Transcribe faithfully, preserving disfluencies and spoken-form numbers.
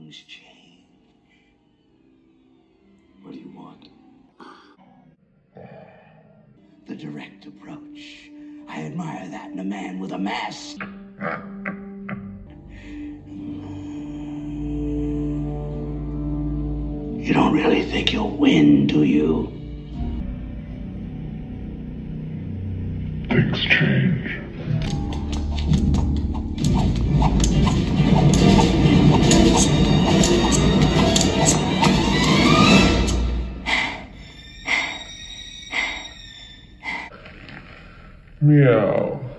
Things change. What do you want? The direct approach. I admire that in a man with a mask. You don't really think you'll win, do you? Things change. Meow.